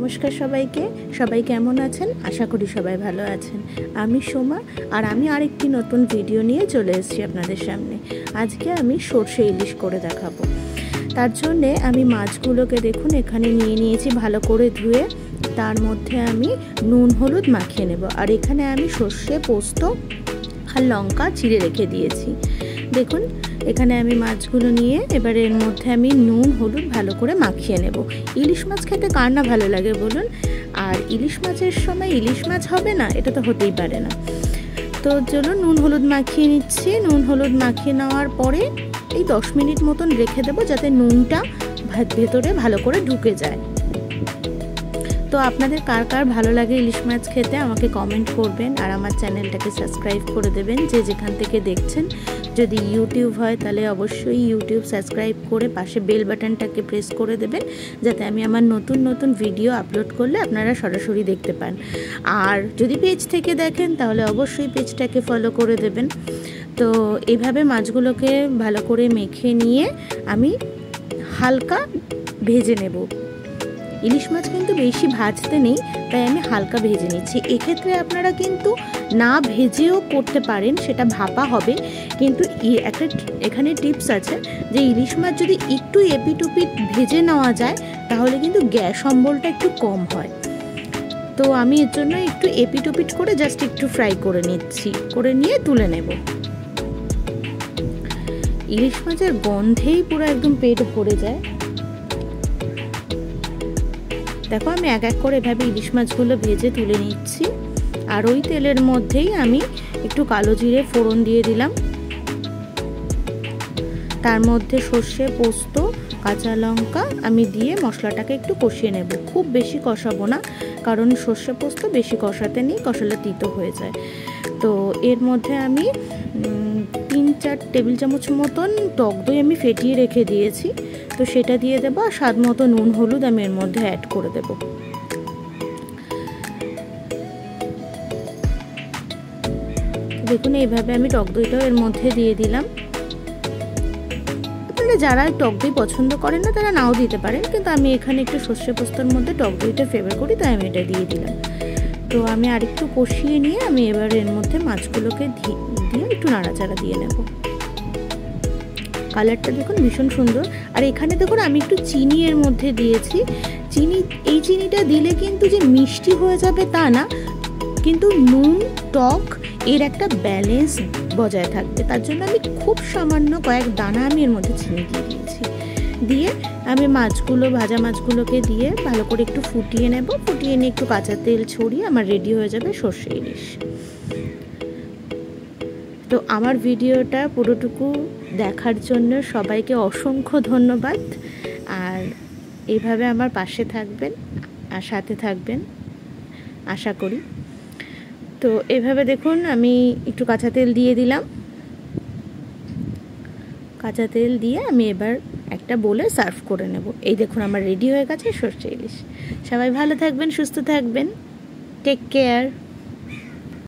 नमस्कार सबाइके सबाई केमन आছেন आशा करी सबाई भालो आছেন। आमी सोमा और आमी आरेकटी नतून भिडियो निये चले एसेछि आपनादेर सामने। आजके आमी सर्षे इलिश करे देखाबो। तार जन्य आमी माछगुलोके देखुन एखाने निये नियेछि भालो करे धुए, तार मध्ये आमी नुन हलुद माखिये नेब। और एखाने आमी सर्षे पोस्त और लंका चिड़े रेखे दिएछि। देखुन एखाने आमी माछगुलो निये एबार एर मध्य आमी नुन हलुद भालो करे माखिये नेब। इलिश माछ खेते कार ना भालो लागे बोलुन, और इलिश माछेर समय इलिश माछ होबे ना एटा तो होतेई पारे ना। तो चलो नुन हलुद माखिये निচ্ছি। नुन हलुद माखिये नेওয়ার পরে এই 10 मिनट मतन रेखे देब जाते नुनटा भेतरे भालो करे ढुके जाए। तो आपनादेर कार कार भालो लागे इलिश माछ खेते आमाके कमेंट करबेन और आमार चैनलटाके सबस्क्राइब करे देबेन जे जेखान थेके देखछेन। यदि यूट्यूब है ताहले अवश्यई यूट्यूब सबस्क्राइब करे पाशे बेल बाटनटाके प्रेस करे देबेन जाते आमी आमार नतून नतून भिडियो आपलोड करले आपनारा सरासरि देखते पान। और यदि पेज थेके देखें ताहले अवश्यई पेजटाके फलो करे देबेन। तो एइभाবে माछगुलोके भालो करे मेखे निये आमी हालका भेजे नेब। इलिश माछ किन्तु बेशी भाजते नेই, তাই আমি হালকা ভেজে নিচ্ছি। এক্ষেত্রে আপনারা কিন্তু না ভেজেও করতে পারেন, সেটা ভাপা হবে। কিন্তু একটা এখানে টিপস আছে যে ইলিশ মাছ যদি একটু এপিটুপিট ভেজে নেওয়া যায় তাহলে কিন্তু গ্যাস অম্বলটা একটু কম হয়। তো আমি এর জন্য একটু এপিটুপিট করে জাস্ট একটু ফ্রাই করে নিচ্ছি, করে নিয়ে তুলে নেব। ইলিশ মাছের গন্ধেই পুরো একদম পেট ভরে যায়। देखो आमी एक एक करे एभाবে इलिश माछगुलो भेजे तुले निচ্ছি। और ओई तेलेर मध्येई आमी एकटु कालो जिरे फोड़न दिए दिलाम। तार मध्य सर्षे पोस्त काँचा लंका आमी दिए मशलाटाके एकटु कषिये नेब। खूब बेशी कषाबो ना, कारण सर्षे पोस्त बेशी कषाते नेই, कषाले तीतो हये जाय। तो एर मध्य आमी 3-4 टेबिल चामच मतन टक दई आमी फेटिয়ে रेखे दिएছি। तो सेटा दिए देब और स्वाद मतो नुन हलुद आमी एर मध्य ऐड करे देब। देखुन এইভাবে আমি টক দইটাও এর মধ্যে দিয়ে দিলাম। আপনারা যারা টক দই পছন্দ করেন না তারা নাও দিতে পারেন, কিন্তু আমি এখানে একটু সরষে পোস্তর মধ্যে টক দইটা ফেভার করি তাই আমি এটা দিয়ে দিলাম। তো আমি আরেকটু কষিয়ে নিয়ে আমি এবার এর মধ্যে মাছগুলোকে দিয়ে একটু নাড়াচাড়া দিয়ে নেব। কালারটা দেখুন ভীষণ সুন্দর। আর এখানে দেখুন আমি একটু চিনি এর মধ্যে দিয়েছি। এই চিনিটা দিলে কিন্তু যে মিষ্টি হয়ে যাবে তা না, কিন্তু নুন টক এর একটা ব্যালেন্স বজায় থাকবে। তার জন্য আমি খুব সামান্য কয়েক দানা আমি এর মধ্যে চিনি দিয়ে দিয়েছি। দিয়ে আমি মাছগুলো ভাজা মাছগুলোকে দিয়ে ভালো করে একটু ফুটিয়ে নেব। ফুটিয়ে নিয়ে একটু কাঁচা তেল ছড়িয়ে আমার রেডি হয়ে যাবে সর্ষে ইলিশ। তো আমার ভিডিওটা পুরোটুকু দেখার জন্য সবাইকে অসংখ্য ধন্যবাদ। আর এইভাবে আমার পাশে থাকবেন আর সাথে থাকবেন আশা করি। তো এইভাবে দেখুন আমি একটু কাঁচা তেল দিয়ে দিলাম। কাঁচা তেল দিয়ে আমি এবার একটা বলে সার্ভ করে নেব। এই দেখুন আমার রেডি হয়ে গেছে সর্ষে ইলিশ। সবাই ভালো থাকবেন, সুস্থ থাকবেন। Take care.